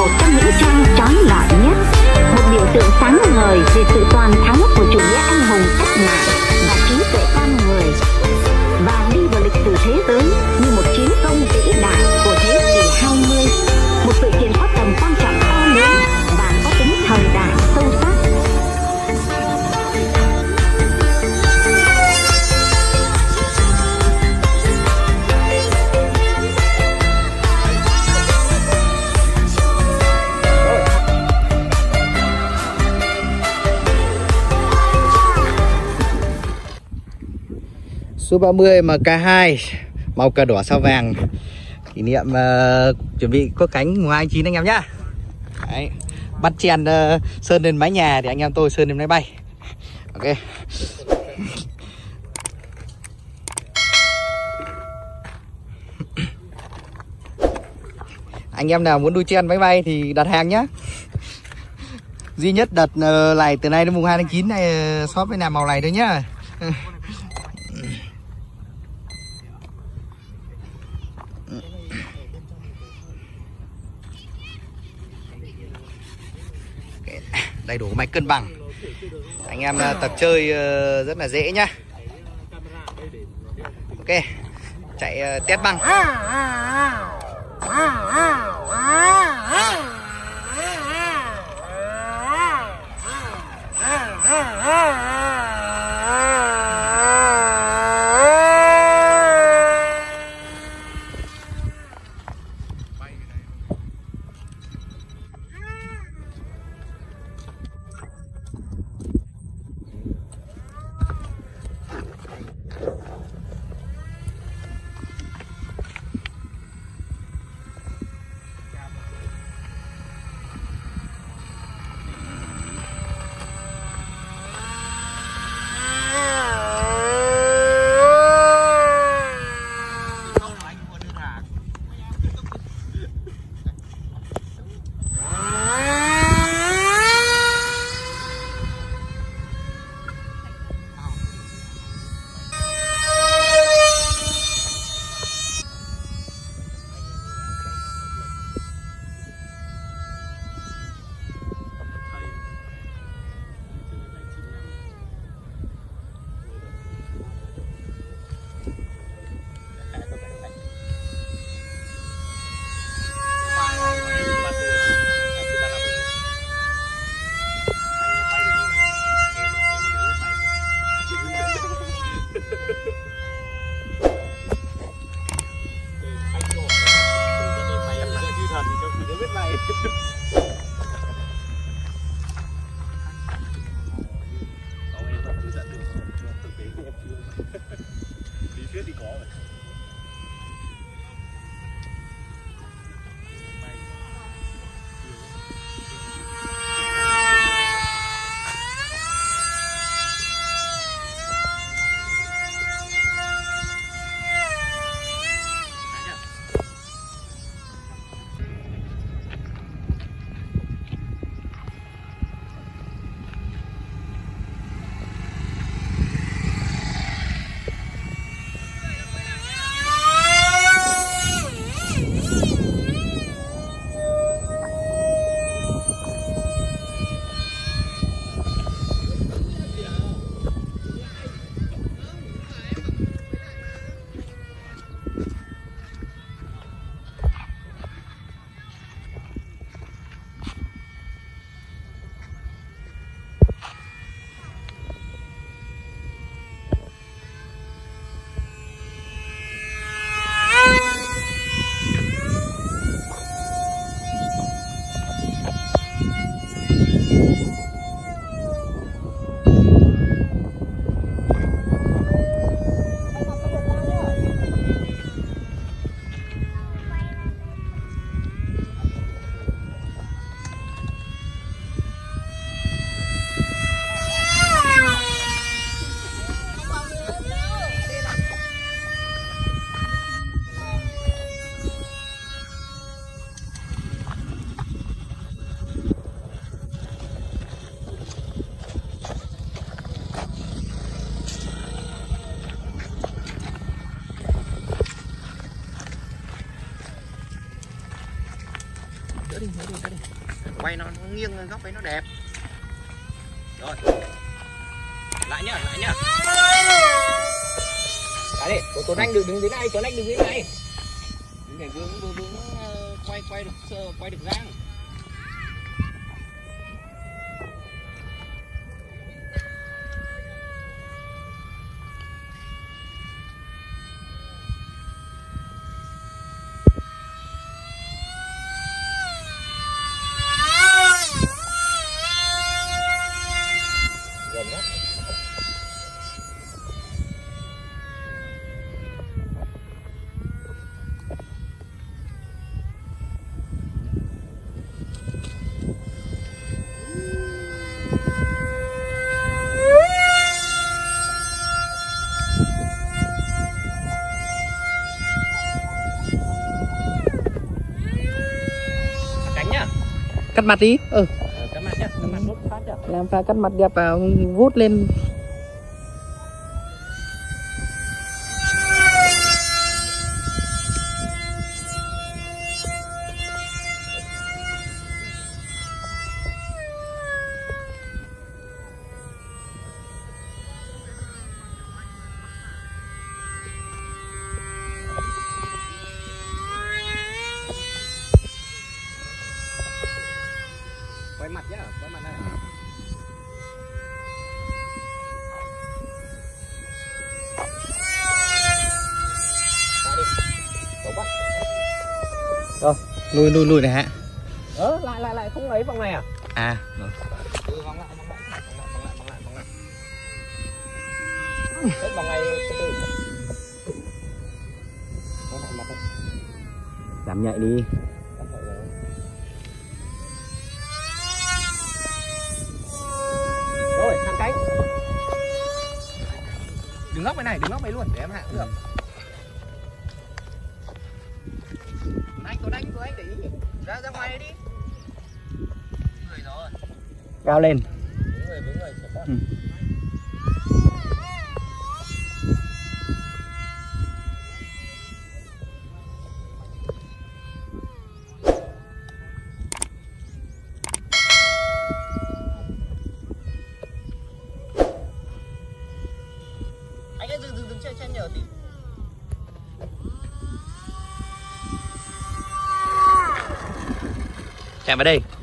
một trong những trang chói lọi nhất, một biểu tượng sáng ngời về sự toàn thắng của chủ nghĩa anh hùng cách mạng và trí tuệ con người, và đi vào lịch sử thế giới như một chiến công vĩ đại của thế kỷ 20, một sự kiện có tầm quan trọng to lớn và có tính thời đại sâu sắc. Số 30 MK2 màu cờ đỏ sao vàng, kỷ niệm chuẩn bị có cánh mùng 2/9 anh em nhá. Đấy, bắt chen sơn lên mái nhà để anh em tôi sơn lên máy bay. Ok. Anh em nào muốn đu chen máy bay thì đặt hàng nhá. Duy nhất đợt này từ nay đến mùng 2/9 này shop với làm màu này thôi nhá. Đầy đủ máy cân bằng, anh em tập chơi rất là dễ nhá. Ok, chạy test băng. Đỡ đi. Quay nó nghiêng góc ấy nó đẹp. Rồi. Lại nhá. Đấy đi, Tuấn Anh đừng đến đây, Tuấn Anh đừng đến đây. Đừng để vướng quay được dáng. Cắt mặt đi. Cắt mặt nhá, cắt mặt nốt phát nhá. Làm pha cắt mặt đẹp vào vuốt lên. Quay mặt nhá, quay mặt này. Lại đi. Tốt quá. Rồi, lùi này hả? Lại không lấy vòng này à? À, rồi. Vòng lại. Hết vòng này từ từ. Giảm nhạy đi. Rồi, thẳng cánh. Đừng ngóc này luôn để em hạ được. Tuấn Anh để ý. Ra ngoài đi. Người rồi. Cao lên. Đúng rồi. Anh ơi dừng trên nhờ tí. Chạy vào đây.